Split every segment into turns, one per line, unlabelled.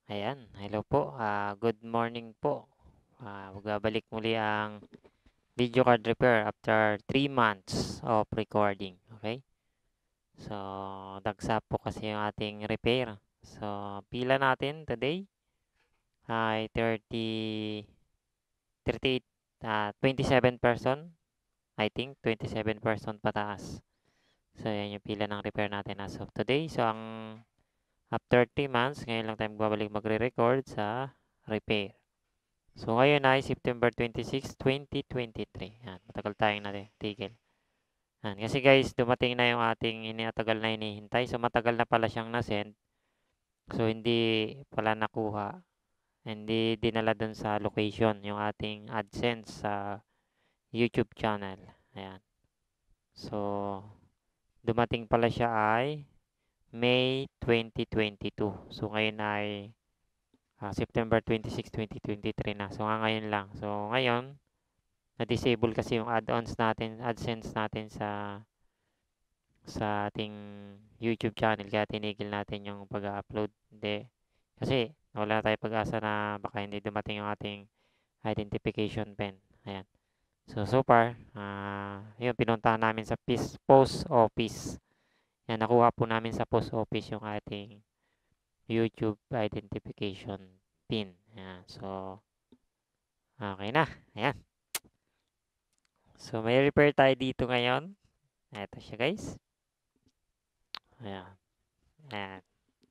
Ayan, hello po. Good morning po. Magbabalik muli ang video card repair after 3 months of recording. Okay? So, dagsa po kasi yung ating repair. So, pila natin today ay 38, 27 person. I think 27 person pataas. So, yan yung pila ng repair natin as of today. So, after 3 months, ngayon lang tayo magbabalik magre-record sa repair. So, ngayon ay September 26, 2023. Yan, matagal tayong natigil. Yan, kasi guys, dumating na yung ating inatagal na hinihintay. So, matagal na pala siyang nasend. So, hindi pala nakuha. Hindi dinala dun sa location yung ating AdSense sa YouTube channel. Ayan. So, dumating pala siya ay May 2022. So, ngayon ay September 26, 2023 na. So, ngayon lang. So, ngayon, na-disable kasi yung add-ons natin, AdSense natin sa ating YouTube channel kaya tinigil natin yung pag-upload. Hindi. Kasi wala tayo pag-asa na baka hindi dumating yung ating identification pen. Ayan. So far, yun, pinuntahan namin sa post office. Yan, nakuha po namin sa post office yung ating YouTube identification pin. Ayan. So, okay na. Ayan. So, may repair tayo dito ngayon. Ito siya guys. Ayan. Ayan.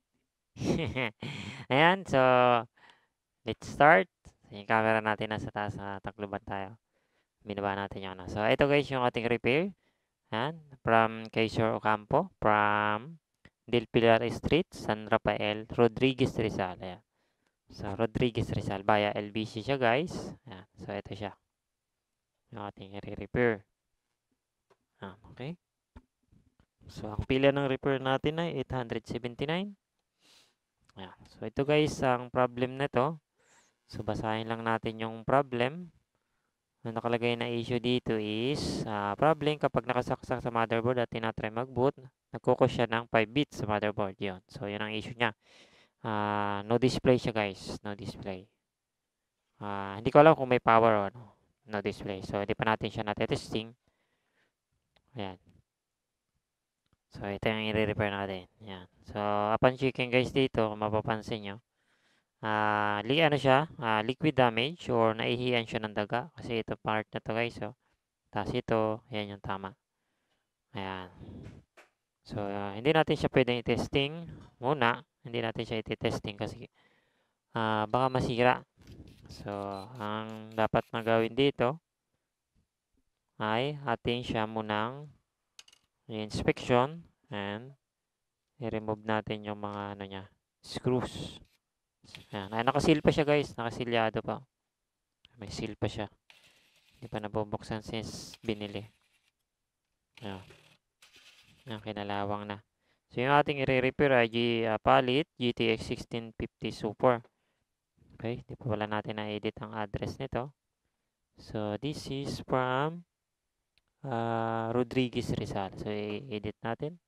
Ayan. So, let's start. Yung camera natin nasa taas na takluban tayo. Binaba natin yung ano. So, ito guys yung ating repair. Ayan. From Kaysor Ocampo. From Del Pilar Street, San Rafael, Rodriguez Rizal. Ayan. So, Rodriguez Rizal. Via LBC siya guys. Ayan. So, ito siya. Yung ating re-repair. Okay. So, ang pila ng repair natin ay 879. Ayan. So, ito guys, ang problem nito. So, basahin lang natin yung problem. Ang nakalagay na issue dito is, problem kapag nakasaksak sa motherboard at tinatry mag-boot, nagkukos siya ng 5 bits sa motherboard. Yun. So, yun ang issue niya. No display siya guys. No display. Hindi ko alam kung may power o ano. No display. So, hindi pa natin siya natetesting. Ayan. So, ito yung i-repair natin. Ayan. So, upon checking guys dito, kung mapapansin nyo, ano siya, liquid damage or naihiyan siya ng daga. Kasi ito part na to guys. So, tapos ito, yan yung tama. Ayan. So, hindi natin siya pwedeng i-testing muna. Hindi natin siya i-testing kasi baka masira. So, ang dapat na gawin dito ay ating siya munang inspection and i-remove natin yung mga ano niya, screws. Ayan. Ay, nakasil pa siya guys. Nakasilyado pa. May seal pa siya. Hindi pa nabubuksan since binili. Ayan. Ayan, kinalawang na. So, yung ating i-repair ay palit GTX 1650 Super. Okay, di pa pala natin na-edit ang address nito. So, this is from Rodriguez Rizal. So, i-edit natin.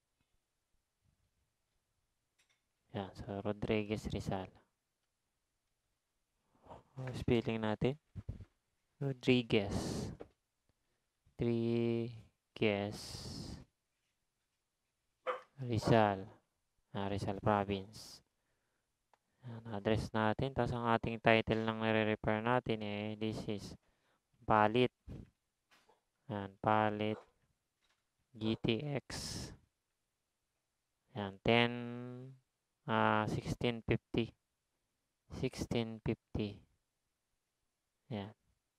Yan, so Rodriguez Rizal. Spelling natin. Rodriguez. Rodriguez Rizal. Rizal Province. Yan, address natin. Tapos ang ating title ng nire-repair natin this is palit. Yan, palit GTX. Yan, 1650. 1650. Yan.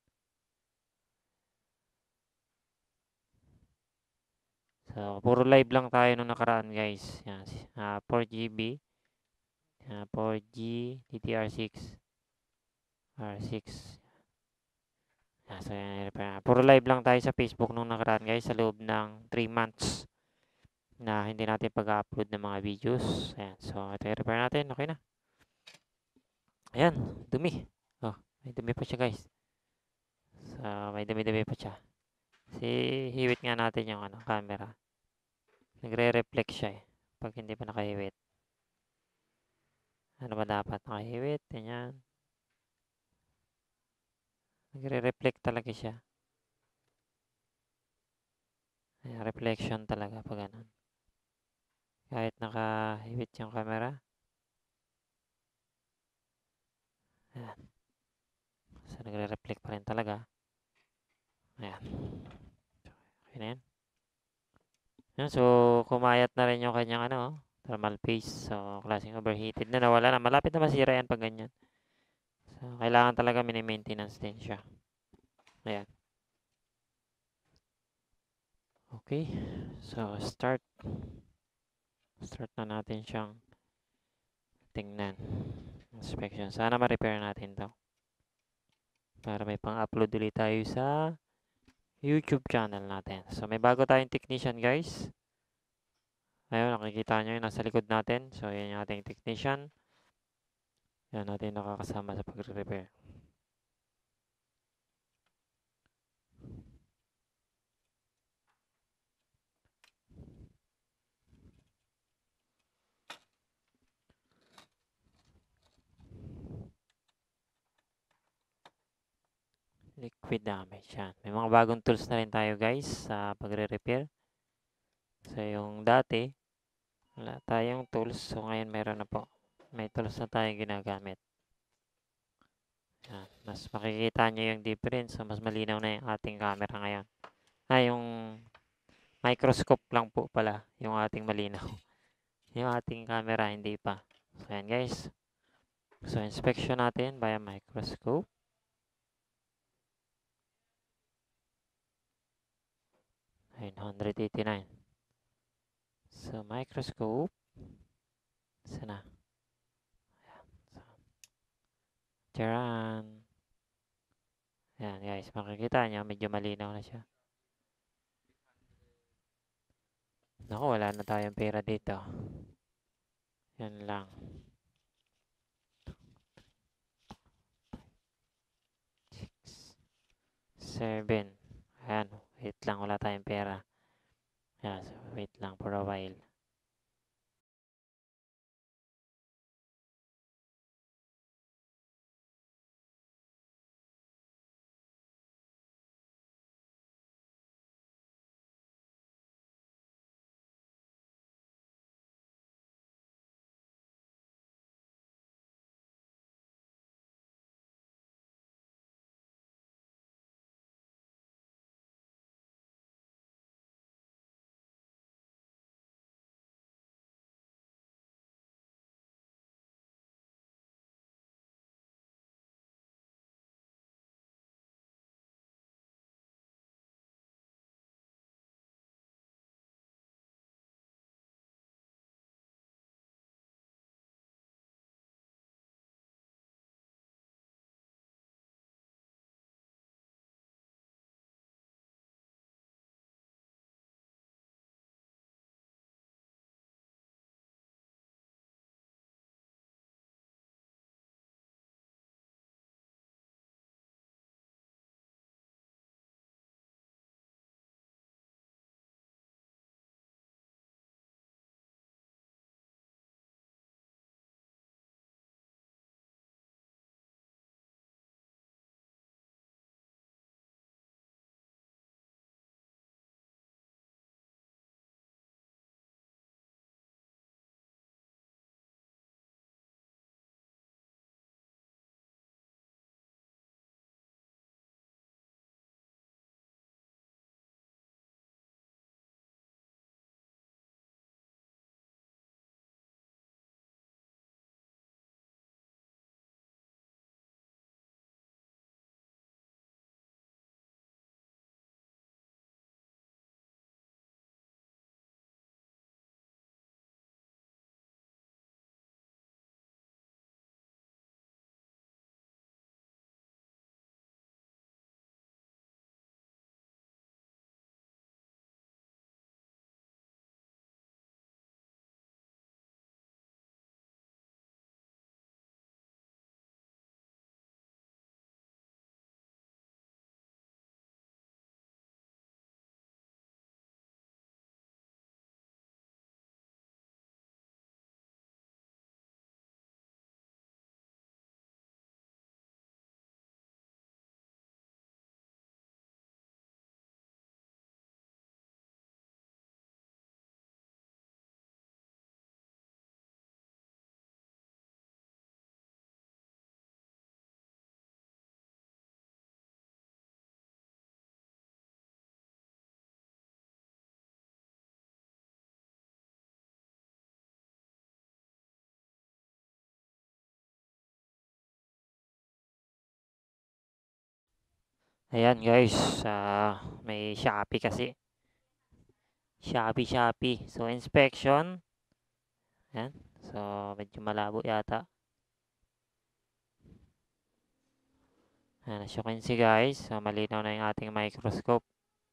So, puro live lang tayo nung nakaraan guys. Yan, 4GB. 4G DDR6 R6. So, yan, puro live lang tayo sa Facebook nung nakaraan guys sa loob ng 3 months na hindi natin pag-upload ng mga videos. Ayan. So, ito yung repair natin. Okay na. Ayan. Dumi. Oh, may dumi pa siya guys. So, may dumi-dumi pa siya. Hiwit nga natin yung camera. Nagre-reflect siya pag hindi pa nakahiwit. Ano ba dapat? Nakahiwit, ganyan. Nagre-reflect talaga siya. Ayan, reflection talaga pag ganun. Kahit nakahiwit yung camera. Ayan. So, nagre-reflect pa rin talaga. Ayan. Okay na yan. Yan, so, kumayat na rin yung kanyang thermal paste. So, klaseng overheated na. Nawala na. Malapit na masira yan pag ganyan. So, kailangan talaga mini-maintenance din siya. Ayan. Okay. So, start. Start na natin siyang tingnan. Inspection. Sana ma-repair natin to. Para may pang-upload ulit tayo sa YouTube channel natin. So, may bago tayong technician, guys. Ayun, nakikita nyo yung nasa likod natin. So, yan yung ating technician. Yan natin nakakasama sa pagre-repair. Liquid damage. Yan. May mga bagong tools na rin tayo, guys, sa pagre-repair. So, yung dati, wala tayong tools. So, ngayon meron na po. May tools na tayong ginagamit. Yan. Mas makikita nyo yung difference. So, mas malinaw na yung ating camera ngayon. Yung microscope lang po pala yung ating malinaw. Yung ating camera, hindi pa. So, yan guys. So, inspection natin by microscope. Ayun, 189. So, microscope. Sana. Ayan. So, Charan. Ayan guys, makikita nyo, medyo malinaw na siya. Naku, wala na tayong pera dito. Yan lang. 7. Ayan, wait lang, wala tayong pera. Ayan, so wait lang for a while. Ayan guys, may Shopee kasi. Shopee. So, inspection. Ayan. So, medyo malabo yata. Ayan, as you can see guys, so malinaw na yung ating microscope.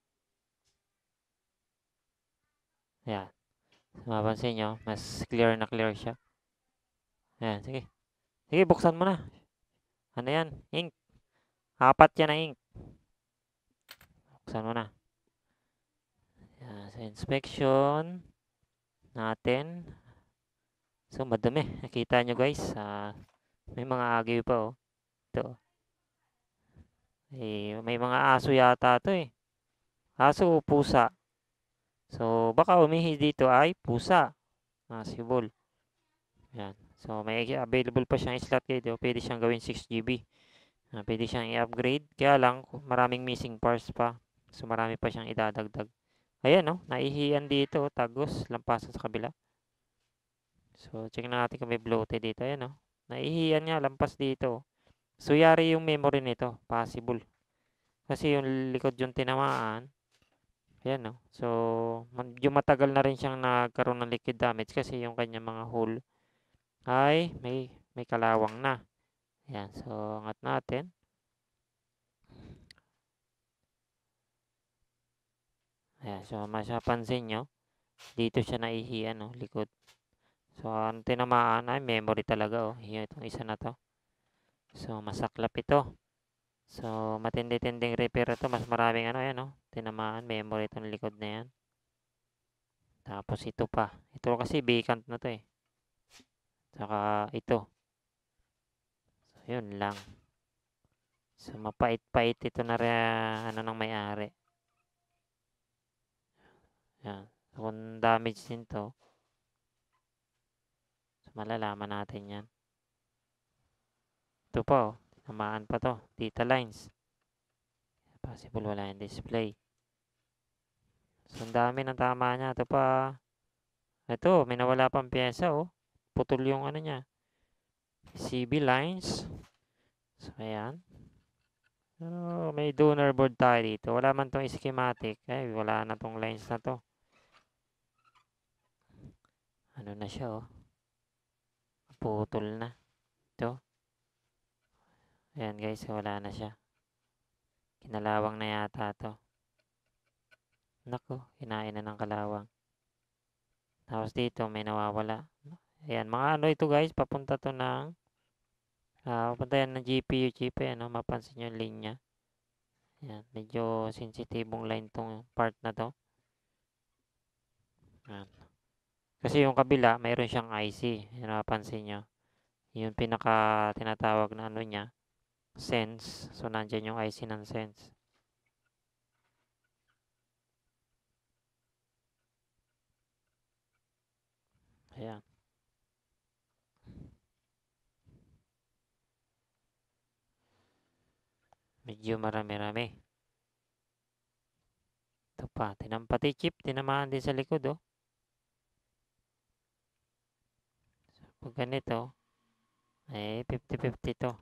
Ayan. So, mapansin nyo, mas clear siya. Ayan, sige. Sige, buksan mo na. Ano yan? Ink. Apat yan na ink. Buksan mo na. Ayan, sa inspection natin. So, madami. Nakita nyo guys, may mga agyo pa oh. Ito. May mga aso yata to eh. Aso o pusa. So, baka umihi dito ay pusa. Possible. Yan. So, may available pa siyang slot dito. Pwede siyang gawin 6 GB. Pwede siyang i-upgrade. Kaya lang, maraming missing parts pa. So, marami pa siyang idadagdag. Ayan, no? Naihiyan dito. Tagos. Lampasan sa kabila. So, check na natin kung may bloated dito. Ayan, no? Naihiyan nga. Lampas dito. So, yari yung memory nito. Possible. Kasi yung likod yung tinamaan. Ayan, no? So, yung matagal na rin siyang nagkaroon ng liquid damage kasi yung kanyang mga hole ay may kalawang na. Ayan, so angat natin. Ayan, so masapansin nyo, dito siya naihiyan, no, likod. So, ang tinamaan ay memory talaga, oh. Itong isa na to. So, masaklap ito. So, matindi-tinding repair ito. Mas maraming ano, ayan, oh. Tinamaan, memory itong likod na yan. Tapos ito pa. Ito kasi vacant na to eh. Saka ito. So, yun lang. So, mapait-pait ito na ano ng may-ari. Yan. So, kung damage din to, so, malalaman natin yan. Ito pa, oh. Tamaan pa to. Data lines. Possible wala yung display. So, ang dami ng tama niya. Ito pa. Ito, may nawala pang pyesa, oh. Putol yung ano niya. CB lines. So, ayan. Pero may donor board tayo dito. Wala man tong schematic. Ay, wala na tong lines na to. Ano na siya, oh. Putol na. Ito. Ayan, guys. Wala na siya. Kinalawang na yata to. Nako, kinain na ng kalawang. Tapos dito, may nawawala. Ayan, mga ano ito guys. Papunta to ng papunta yan ng GPU chip. Ayan, no? Mapansin nyo yung linya. Ayan, medyo sensitibong line tong part na to. Ayan. Kasi yung kabila, mayroon siyang IC. Ayan, mapansin nyo. Yung pinaka tinatawag na ano niya, sense. So, nandyan yung IC ng sense. Ayan. Medyo marami-rami. Ito pa, pati chip, tinamaan din sa likod, oh. So, pag ganito, 50-50 to.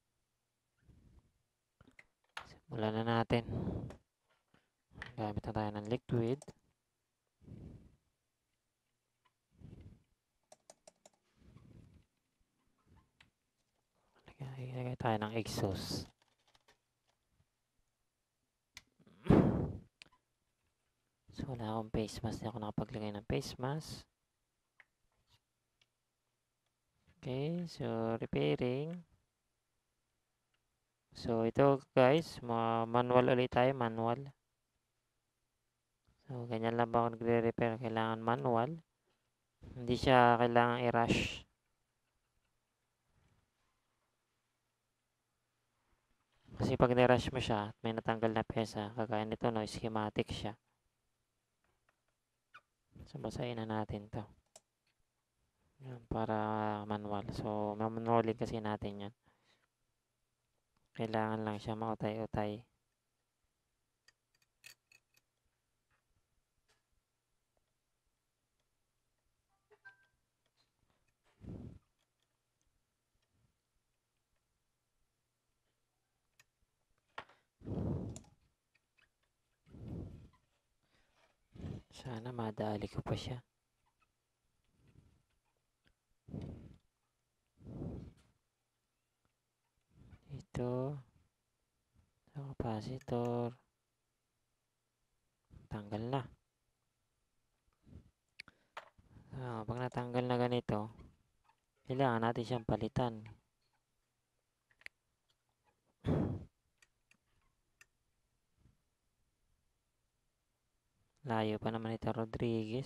Simulan na natin. Gamit na tayo ng liquid. Ilagay tayo ng exhaust. So, wala akong face mask. Hindi ako nakapaglagay ng face mask. Okay, so repairing. So, ito guys, manual ulit tayo, manual. So, ganyan lang ba ako nagre-repair? Kailangan manual. Hindi siya kailangan i-rush. Kasi pag ni-rush mo siya, may natanggal na pyesa. Kagaya nito, no, schematic siya. So, basahin na natin to. Yan, para manual. So, manualin kasi natin yan. Kailangan lang siya mautay-utay. Sana madali ko pa siya. Ito. Sa capacitor. Tanggal na. Pag natanggal na ganito, kailangan natin siyang palitan. Layo pa naman ito, Rodriguez.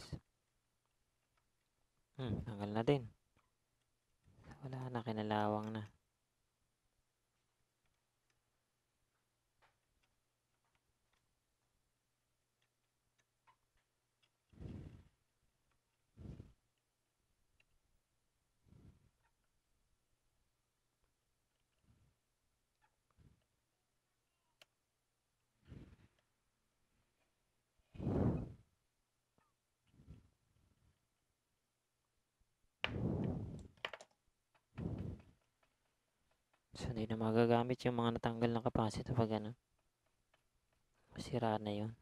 Tanggal na din. Wala na, kinalawang na. So, hindi na magagamit yung mga natanggal na capacitor pag ano. Masira na yun.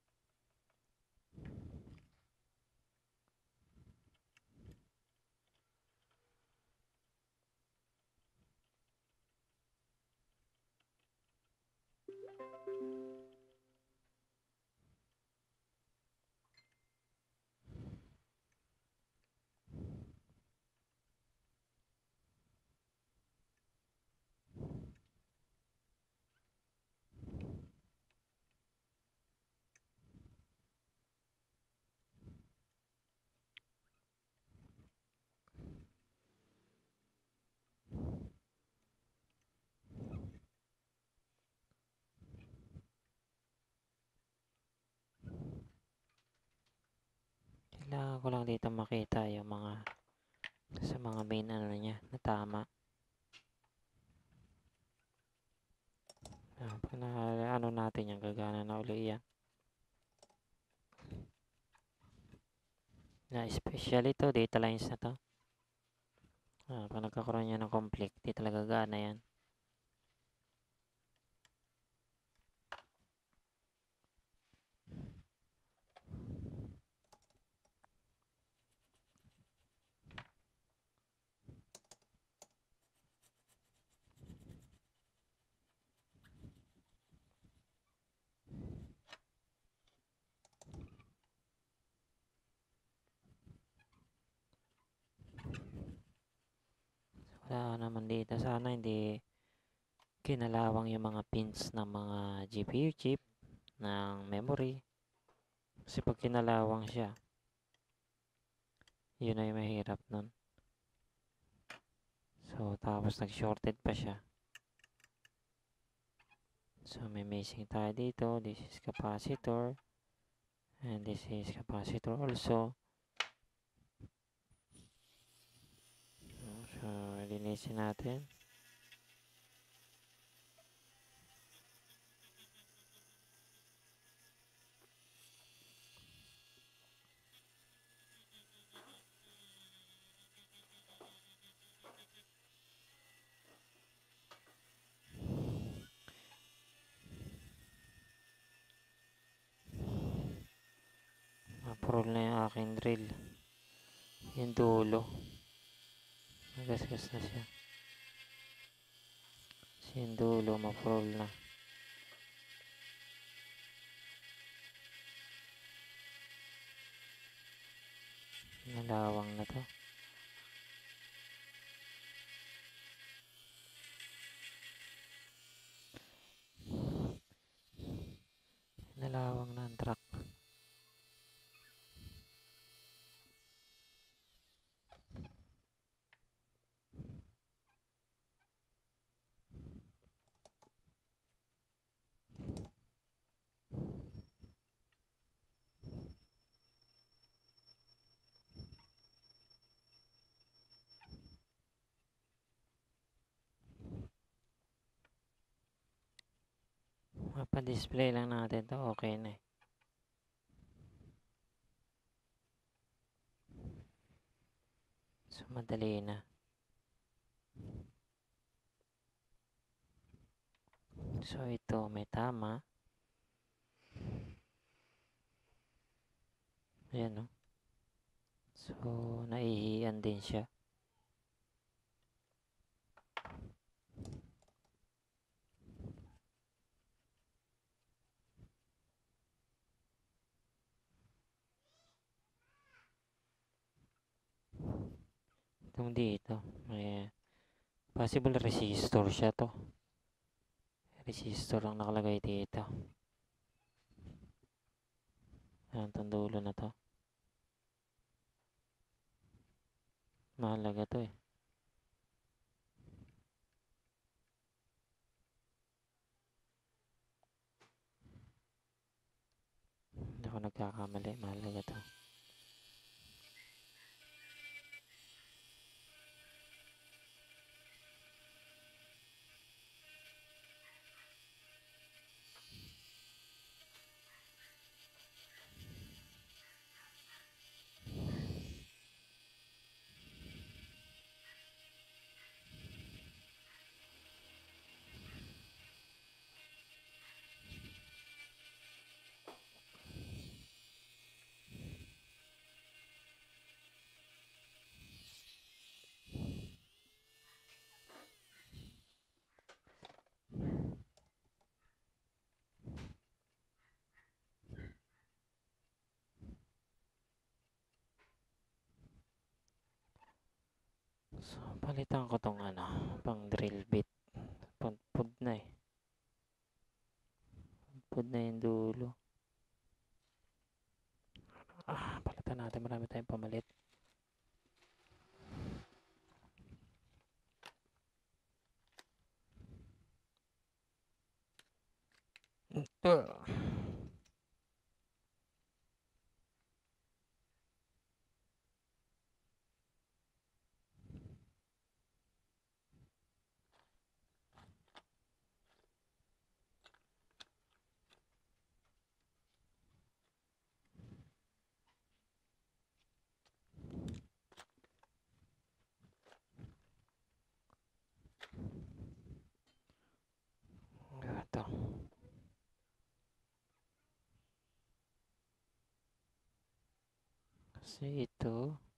Kailangan ko lang dito makita yung mga sa mga main ano niya na tama. Pag na ano natin yan, gagana na uli yan. Na especially to, data lines na to. Pag nagkakaroon yan ng conflict, di talaga gana yan. Wala naman dito. Sana hindi kinalawang yung mga pins ng mga GPU chip, ng memory. Kasi pag kinalawang siya, yun ay mahirap nun. So, tapos nag-shorted pa siya. So, may missing tayo dito. This is capacitor. And this is capacitor also. So, linisin natin. Approve na yung aking drill. Yung dulo. Nagasgas na siya. So, yung dulo, ma-approve na. Nalawang na to. Nalawang na ang track. Mapa-display lang natin to. Okay na eh. So, madali na. So, ito may tama. Ayan, no? So, naihian din siya. Itong dito, may possible resistor siya to. Resistor ang nakalagay dito. Ayan, itong dulo na to. Mahalaga to eh. Hindi ako nagkakamali. Mahalaga to. So, palitan ko tong ano, pang drill bit. Pud na eh. Pud na yung dulo. Palitan natin. Marami tayong pamalit. Ito. Kasi ito,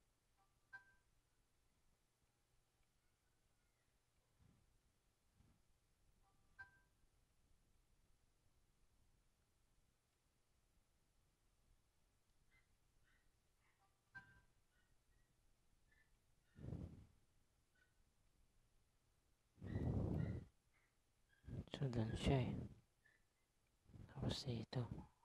so dun siya eh. Tapos ito.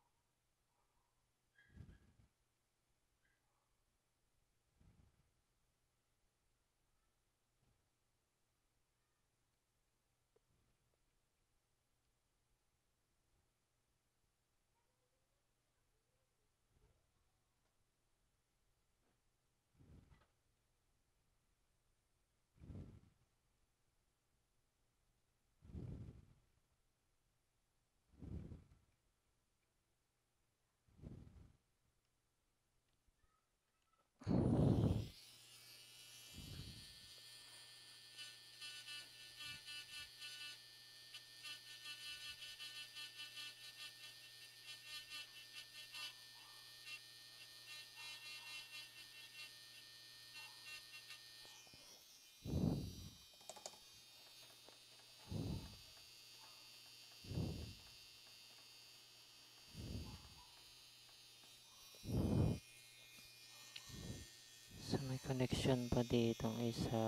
So may connection pa ditong isa.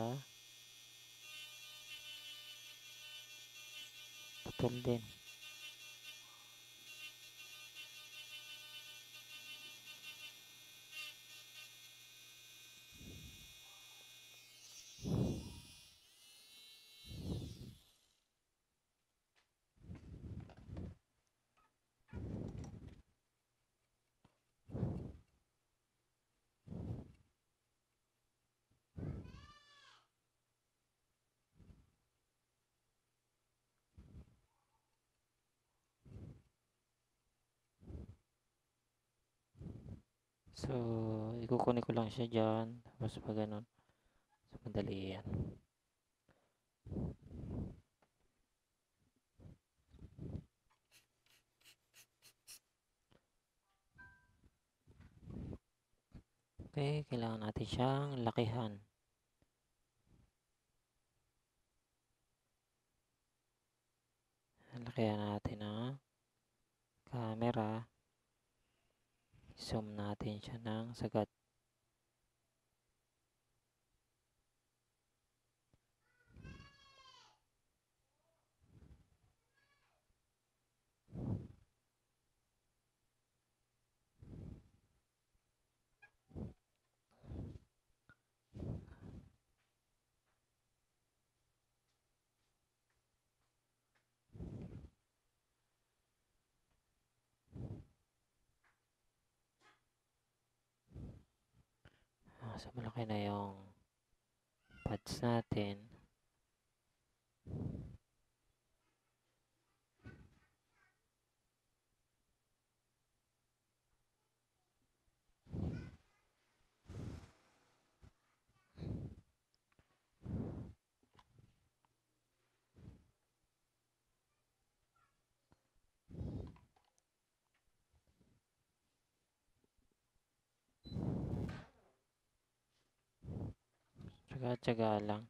Putol din. So, ikukunin ko lang siya dyan. Tapos pag ganun. So, madali yan. Okay, kailangan natin siyang lakihan. Lakihan natin ang camera. Zoom natin siya ng sagat. So, malaki na yung pads natin. Tsaga-tsaga lang.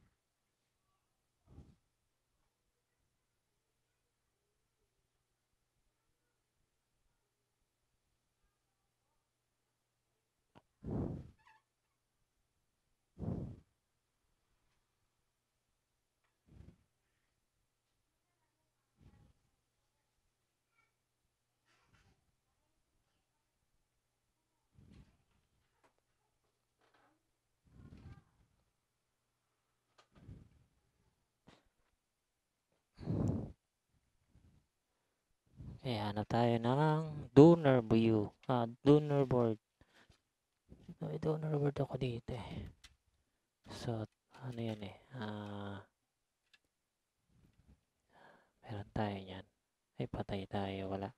Okay, hanap tayo ng donor view. Donor board. May donor board ako dito eh. So, ano yan eh. Meron tayo yan. Ay, patay tayo. Wala.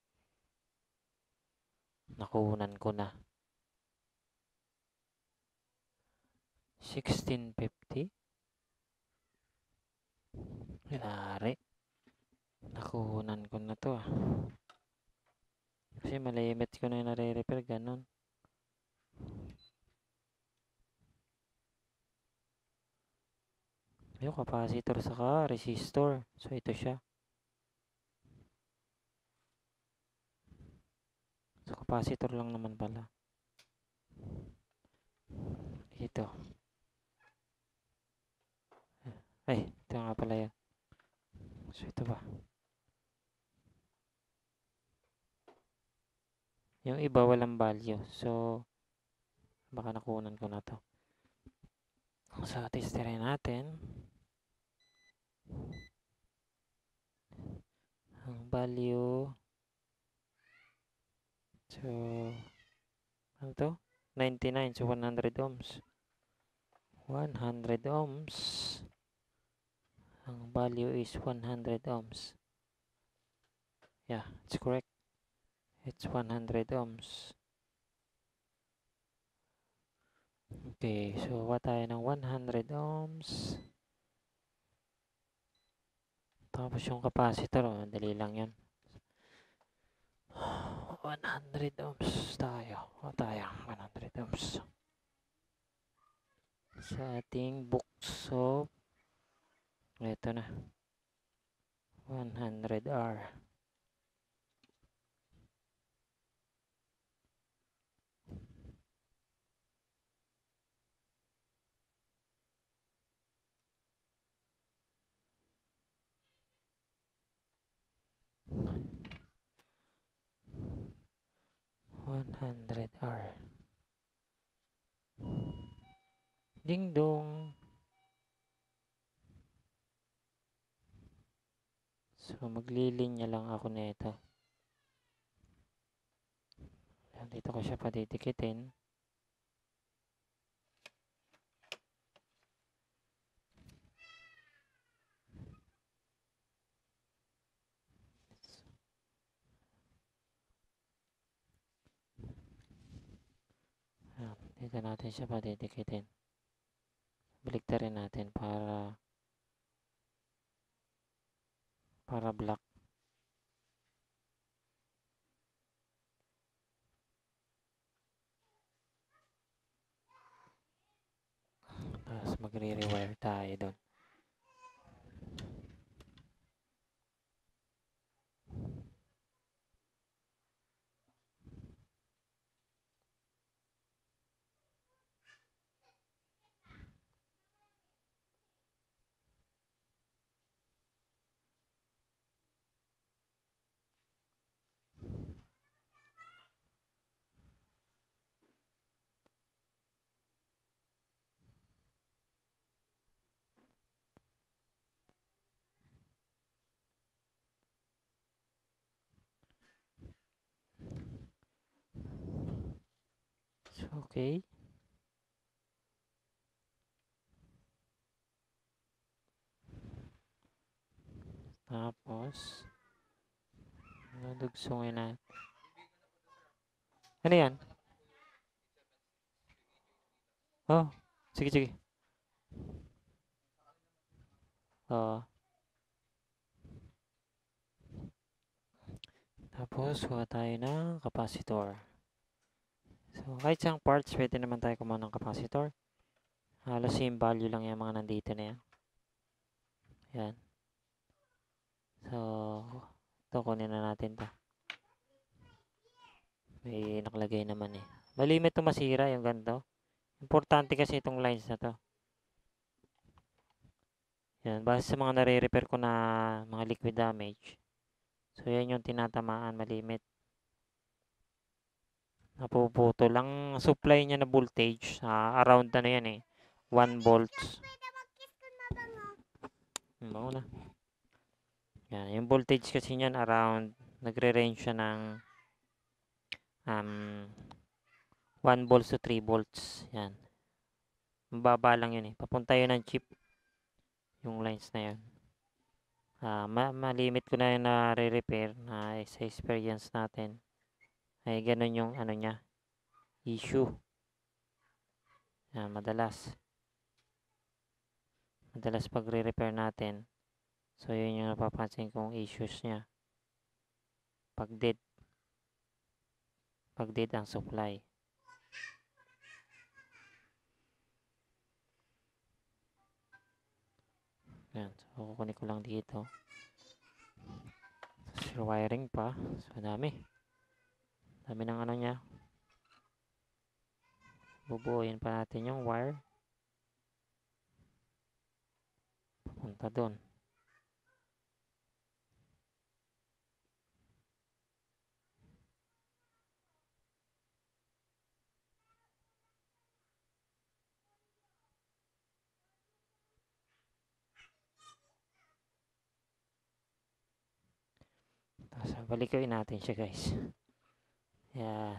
Nakunan ko na. 1650. Yari. Nakunan ko na to ah. Kasi malimit ko na yung nare-repair. Ganon. Yung capacitor saka resistor. So, ito siya. So, capacitor lang naman pala. Ito. Ay, ito nga pala yan. So, ito ba? Yung iba walang value. So, baka nakunan ko na to. So, testerin natin. Ang value. So, ano to? 99. So, 100 ohms. 100 ohms. Ang value is 100 ohms. Yeah, it's correct. It's 100 ohms. Okay, so what tayo ng 100 ohms. Tapos yung capacitor, dali lang yan. 100 ohms tayo. O tayo, 100 ohms. Sa ating books of, ito na, 100R. Ding dong. So, maglilinya lang ako nito. Dito ko siya patidikitin. Dito natin siya patidikitin. Baliktarin natin para black. Tapos magre-rewire tayo doon. So, okay. Tapos, dugsungin na. Ano yan? Oh, sige, sige. Oh, tapos, kuha tayo ng capacitor. So, kahit siyang parts, pwede naman tayo kumuha ng capacitor. Halos same value lang yung mga nandito na yan. Yan. So, ito, kunin na natin to. May nakalagay naman eh. Malimit to masira yung ganito. Importante kasi itong lines na to. Yan, base sa mga nare-repair ko na mga liquid damage. So, yan yung tinatamaan, malimit. Napuputo lang supply niya na voltage. Around ano yan eh. 1 volts. Bango na. Yan, yung voltage kasi niyan around, nagre-range siya ng 1 volts to 3 volts. Yan. Mababa lang yun eh. Papunta yun ng chip. Yung lines na yun. Malimit ko na yun na re-repair na sa experience natin. Ay ganun yung ano niya. Issue. Yan, madalas. Madalas pag re-repair natin. So yun yung napapansin kong issues niya. Pag dead. Pag dead ang supply. Yan. So kukunin ko lang dito. So, wiring pa. So dami. Dami ng ano niya. Bubuuin pa natin yung wire. Papunta doon. Tapos balikin natin siya guys. Yan.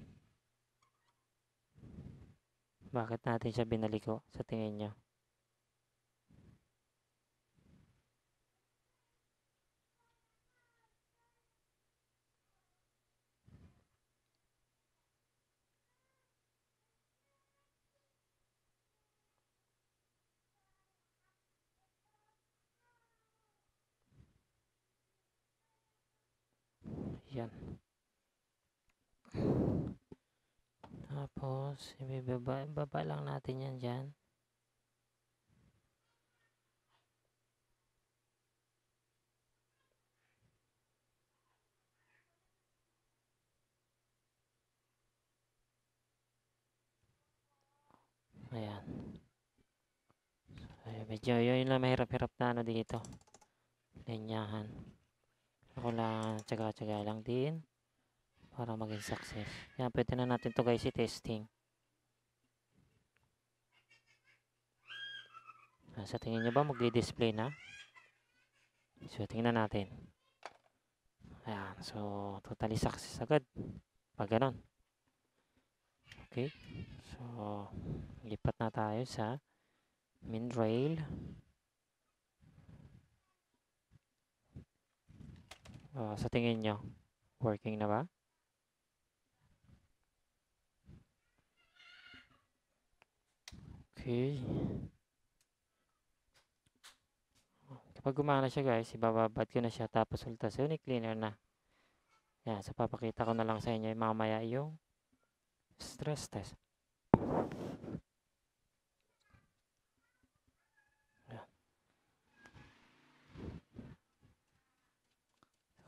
Bakit natin siya binaliko sa tingin nyo? Yan. Tapos, ibaba lang natin yan dyan. Ayan. Ay, medyo yun lang mahirap-hirap na ano dito. Linyahan. Ako lang, tsaga-tsaga lang din. Para maging success. Yan, pwede na natin to guys i-testing. Sa tingin nyo ba mag-display na? So, tingnan natin. Ayan. So, totally success agad. Pag ganon. Okay. So, lipat na tayo sa main rail. Sa tingin nyo, working na ba? Okay. Kapag gumana siya guys, ibababad ko na siya tapos ultrasonic cleaner na. Yan, so papakita ko na lang sa inyo mamaya yung stress test.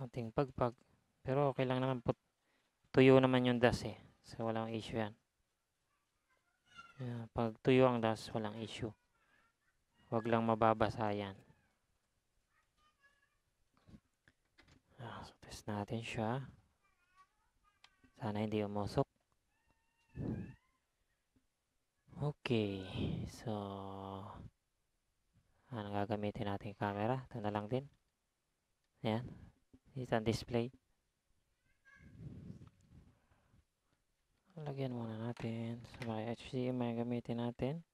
Konting pagpag. Pero okay lang naman po. Tuyo naman yung dust eh. So walang issue yan. Pag tuyo ang dust, walang issue. Huwag lang mababasa yan. So test natin siya. Sana hindi umusok. Okay. So, ano gagamitin natin camera? Ito na lang din. Ayan. Dito ang display. Lagyan muna natin. So, may HDMI gamitin natin.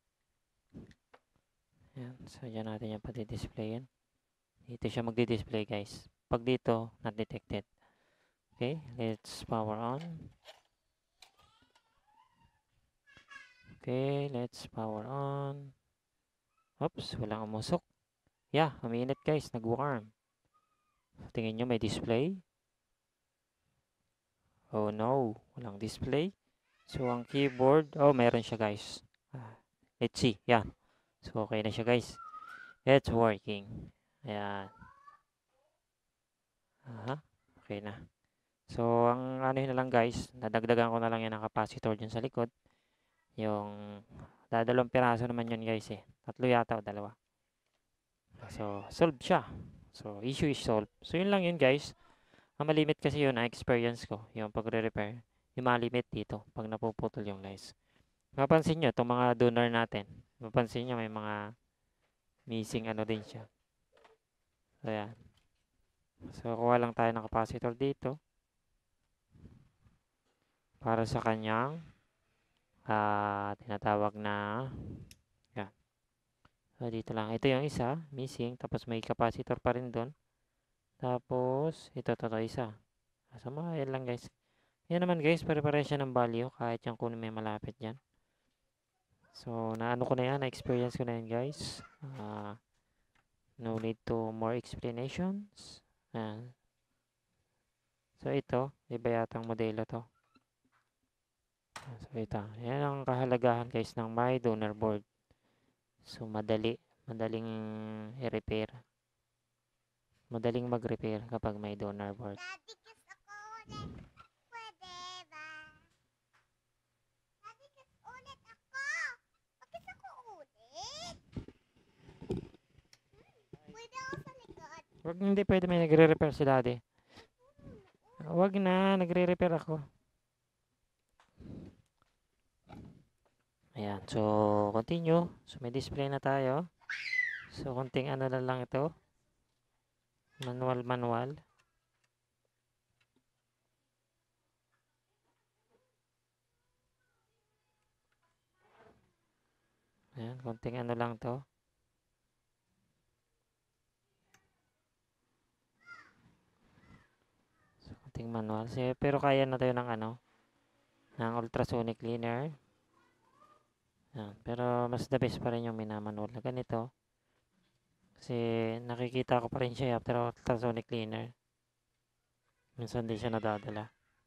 Ayan. So, dyan natin yung pati-displayin. Dito siya magdi-display guys. Pag dito, not detected. Okay. Let's power on. Okay. Let's power on. Oops. Walang umusok. Yeah. Umiinit guys. Nag-warm. Tingin nyo may display. Oh no. Walang display. So, ang keyboard. Oh, meron siya guys. Let's see. Yeah. So, okay na siya guys. It's working. Ayan. Okay na. So, ang ano yun na lang guys, nadagdagan ko na lang yan ng capacitor dyan sa likod. Yung, dalawang piraso naman yun guys eh. 3 yata o 2. So, solved siya. So, issue is solved. So, yun lang yun guys. Ang malimit kasi yun, experience ko, yung pagre-repair. Yung malimit dito, pag napuputol yung guys. Mapansin nyo, itong mga donor natin. Mapansin nyo, may mga missing ano din siya. So, yan. So, kuha lang tayo ng capacitor dito. Para sa kanyang tinatawag na yan. So, dito lang. Ito yung isa, missing. Tapos may capacitor pa rin doon. Tapos, ito isa. So, mga yan lang guys. Yan naman guys, pare-pare siya ng value. Kahit yung kunin may malapit dyan. So, naano ko na yan. Na-experience ko na yan guys. No need to more explanations. Ayan. So, ito. Iba yatang modelo to. So, ito. Yan ang kahalagahan guys ng my donor board. So, madaling i-repair. Madaling mag-repair kapag may donor board.
Daddy, kiss ako ulit. Pwede ba? Daddy, kiss ulit ako. Kiss ako ulit. Pwede ako sa likod.
Hindi pwede may nagre-repair si daddy. Wag na, nagre-repair ako. Ayan, so continue. So may display na tayo. So konting ano na lang ito. Manual. Ayan, konting ano lang to. So konting manual. Pero kaya na tayo ng ano, ng ultrasonic cleaner. Ayan, pero mas the best pa rin yung minamanual na ganito. Kasi nakikita ko pa rin siya after ultrasonic cleaner. Minsan di siya nadadala.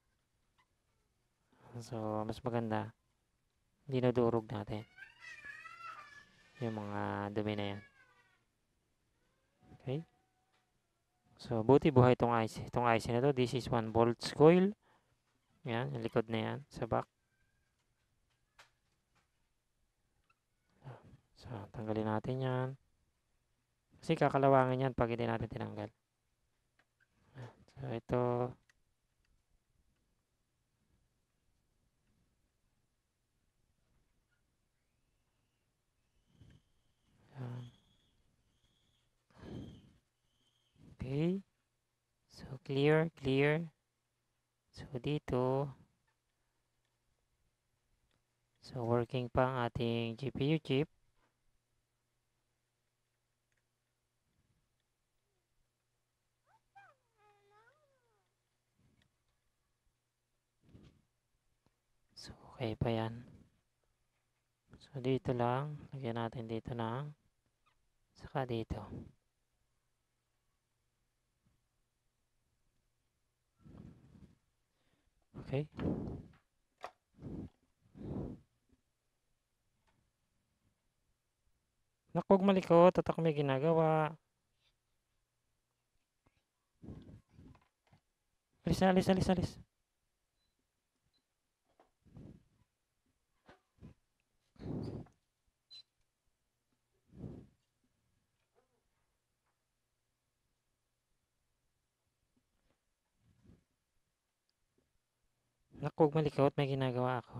So, mas maganda. Dinudurog natin yung mga dumi na yan. Okay? So, buti buhay itong IC. Itong IC na to, this is 1 volts coil. Yan, yung likod na yan, sa back. So, tanggalin natin yan. Kasi kakalawangin yan pag hindi natin tinanggal. So, ito. Yan. Okay. So, clear. So, dito. So, working pa ang ating GPU chip. So, okay pa yan. So, dito lang. Lagyan natin dito na. Saka dito. Okay. Naku, huwag malikot at ako may ginagawa. Alis na, alis, alis, alis. Naku, huwag malikot. May ginagawa ako.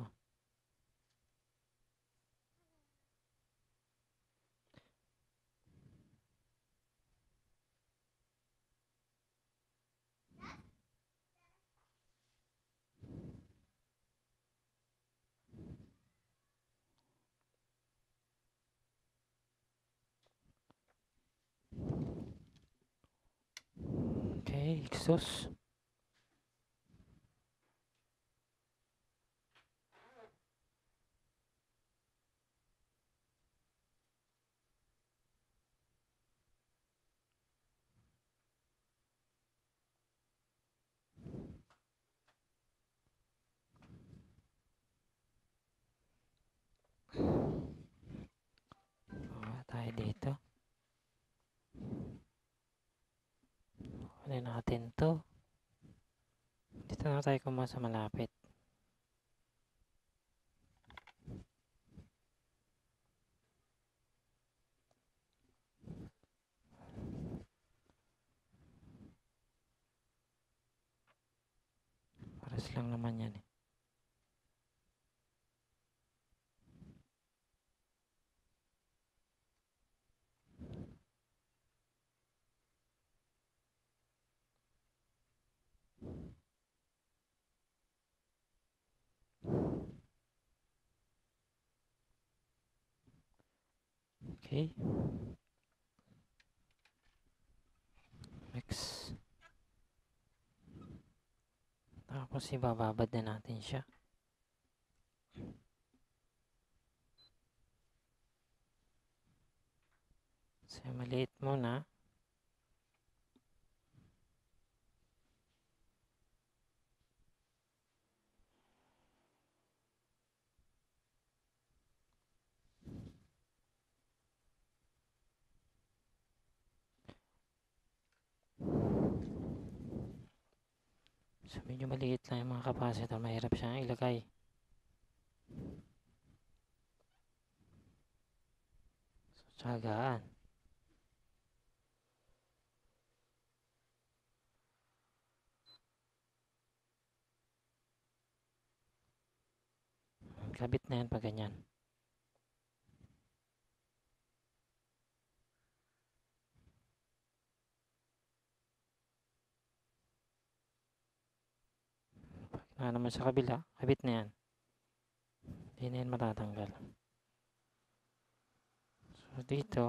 Okay, exhaust. Bawa tayo dito. Kunin natin to. Dito na tayo kumuha sa malapit. Pares lang naman yan eh. Okay. Next. Tapos ibababad na natin siya. So, maliit muna. So, medyo maliit lang yung mga capacitor. Mahirap siyang ilagay. So, tsagaan. Kabit na yan pag ganyan. Pag naman sa kabila, kabit na yan. Hindi na yan matatanggal. So, dito,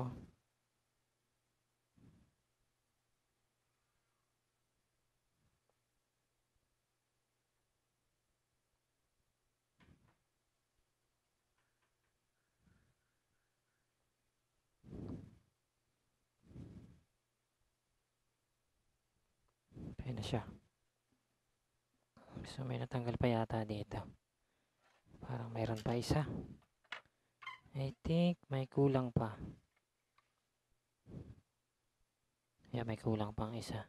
pwede na siya. So, may natanggal pa yata dito. Parang mayroon pa isa. I think may kulang pa. Yeah, may kulang pang isa.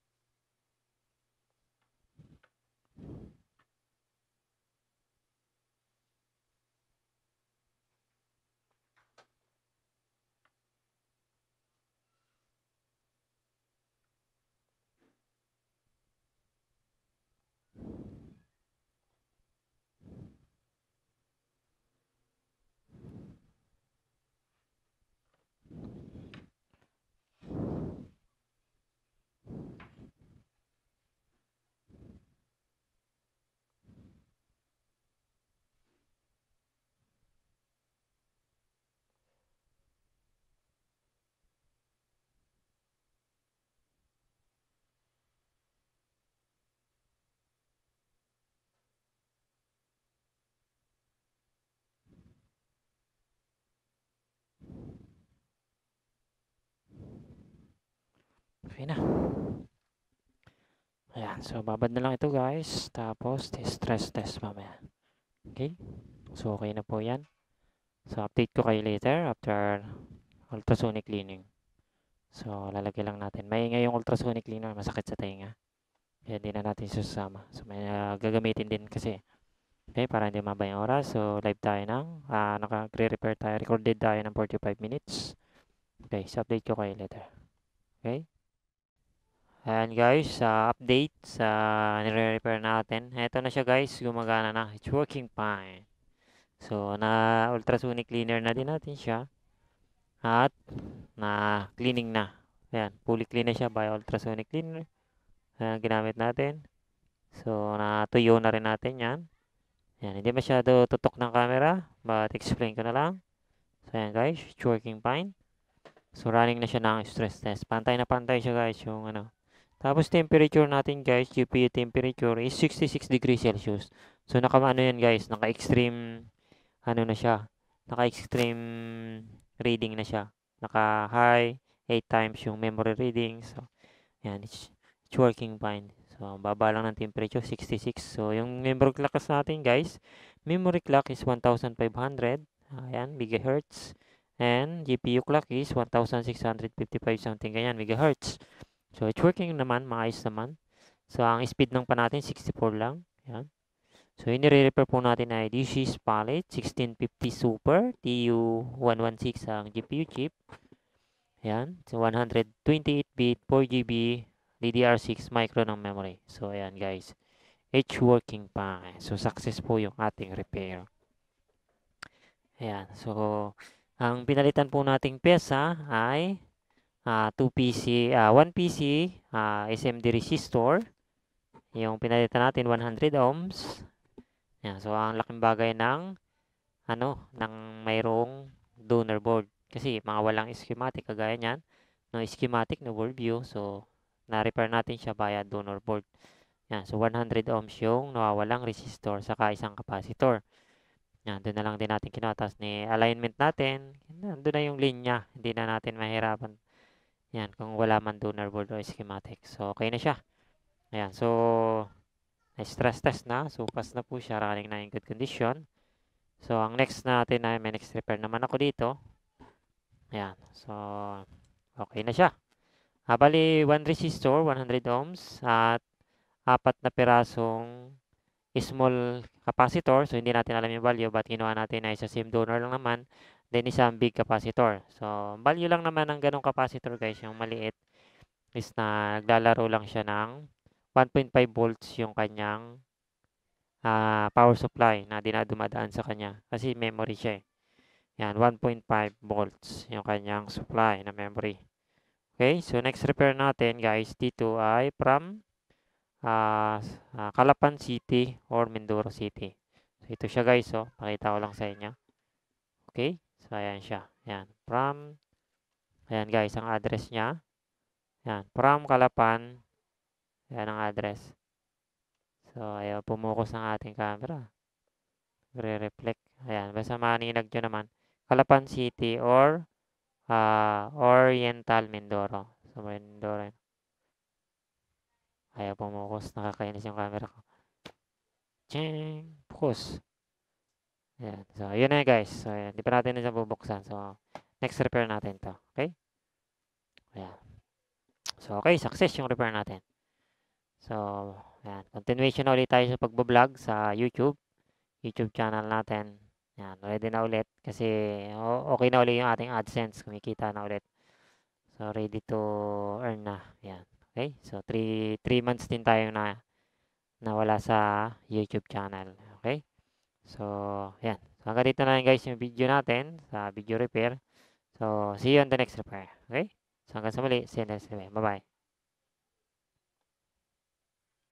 Okay na. Ayan, so babad na lang ito guys. Tapos, stress test mamaya. Okay? So, okay na po yan. So, update ko kayo later after ultrasonic cleaning. So, lalagay lang natin. Maingay yung ultrasonic cleaner, masakit sa tenga. Kaya hindi na natin susama. So, may gagamitin din kasi. Okay, para hindi mababa yung oras. So, live tayo ng, naka-repair tayo. Recorded tayo ng 45 minutes. Okay, so update ko kayo later. Okay? Ayan guys, sa update sa nire-repair natin. Ito na siya guys, gumagana na. It's working fine. So, na ultrasonic cleaner na din natin siya. At na cleaning na. Ayan, fully clean na siya by ultrasonic cleaner. Ayan, ginamit natin. So, natuyo na rin natin yan. Ayan, hindi masyado tutok ng camera, but explain ko na lang. So, ayan guys, it's working fine. So, running na siya ng stress test. Pantay na pantay siya guys, yung ano. Tapos, temperature natin guys, GPU temperature is 66 degrees Celsius. So, ano yan guys, naka-extreme, ano na siya, naka-extreme reading na siya. Naka-high, 8 times yung memory reading. So, ayan, it's working fine. So, baba lang ng temperature, 66. So, yung memory clock natin guys, memory clock is 1,500. Ayan, megahertz. And GPU clock is 1,655 something ganyan, megahertz. So, it's working naman, maayos naman. So, ang speed ng pa natin, 64 lang. Ayan. So, yung nire-repair po natin ay DC's Palette 1650 Super TU116 ang GPU chip. Ayan. So, 128-bit, 4GB, DDR6 micro ng memory. So, ayan guys. It's working pa. So, success po yung ating repair. Ayan. So, ang pinalitan po nating pyesa ay 1 PC SMD resistor. Yung pinalitan natin 100 ohms. Ayan. So, ang laking bagay ng ng mayroong donor board. Kasi mga walang schematic kagaya niyan. No schematic, no board view. So, na-repair natin siya via donor board. Yan. So, 100 ohms yung nawawalang resistor saka isang capacitor. Yan. Doon na lang din natin kinuha. Tapos ni alignment natin. Doon na yung linya. Hindi na natin mahirapan. Yan. Kung wala man donor board o schematic. So, okay na siya. Ayan. So, stress test na. So, pass na po siya. Running na in good condition. So, ang next natin ay may next repair naman ako dito. Ayan. So, okay na siya. Bali, 1 resistor, 100 ohms, at 4 na pirasong small capacitor. So, hindi natin alam yung value, but ginawa natin ay sa same donor lang naman. Then, isang big capacitor. So, value lang naman ng ganong capacitor, guys. Yung maliit is na naglalaro lang siya ng 1.5 volts yung kanyang power supply na dumadaan sa kanya. Kasi memory siya eh. Yan, 1.5 volts yung kanyang supply na memory. Okay, so next repair natin guys dito ay from Calapan City or Mindoro City. So ito siya guys, oh. Pakita ko lang sa inyo. Okay, so ayan siya. Ayan, ayan guys, ang address niya. Ayan, from Calapan. Ayan ang address. So, ayaw pumukos ng ating camera. Re-reflect. Ayan, basta maninag nyo naman. Calapan City or Oriental Mindoro. So, Mindoro. Ayaw pumukos. Nakakainis yung camera ko. Ching! Focus. Ayan. So, yun na guys. So, ayan. Di pa natin na siya bubuksan. So, next repair natin to. Okay? Ayan. So, okay. Success yung repair natin. So, ayan. Continuation na ulit tayo sa pagbablog sa YouTube. YouTube channel natin. Ayan. Ready na ulit. Kasi, okay na ulit yung ating AdSense. Kumikita na ulit. So, ready to earn na. Ayan. Okay? So, 3 months din tayo na nawala sa YouTube channel. Okay? So, yan. So, hanggang dito na lang guys yung video natin sa video repair. So, see you on the next repair. Okay? So, hanggang sa muli. See you next repair. Bye-bye.